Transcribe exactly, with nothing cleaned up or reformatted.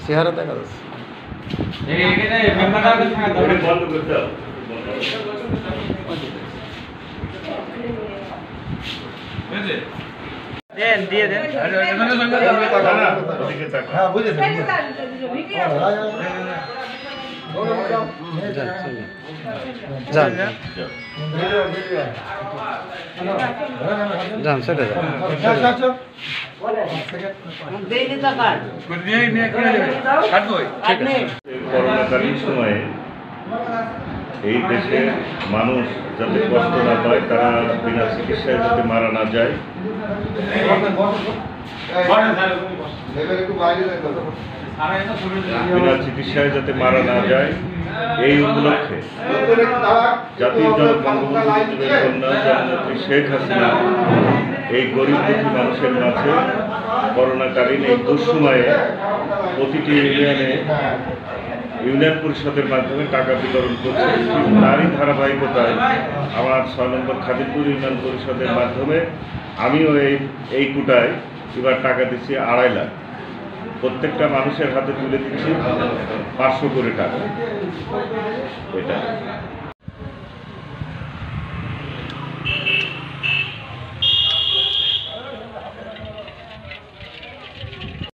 চেহারা দেখা যাচ্ছে। দেন দিয়ে দেন হ্যাঁ বুঝেছি যান যান সেটা যান করোনাকালীন সময়ে এই দেশে মানুষ যাতে কষ্ট না পায়, তারা বিনা চিকিৎসায় যাতে মারা না যায়, বিনা চিকিৎসায় যাতে মারা না যায়, এই উপলক্ষে জাতির জনক বঙ্গবন্ধু কন্যা জননেত্রী শেখ হাসিনা এই গরিব দুঃখী মানুষের মাঝে করোনাকালীন এই দুঃসময়ে প্রতিটি ইউনিয়নে ইউনিয়ন পরিষদের মাধ্যমে টাকা বিতরণ করছে। তারই ধারাবাহিকতায় আমার ছয় নম্বর খাদিমপুর ইউনিয়ন পরিষদের মাধ্যমে আমিও এই এই কোটায় এবার টাকা দিচ্ছি আড়াই লাখ। প্রত্যেকটা মানুষের হাতে তুলে দিচ্ছি পাঁচশো করে টাকা। এটা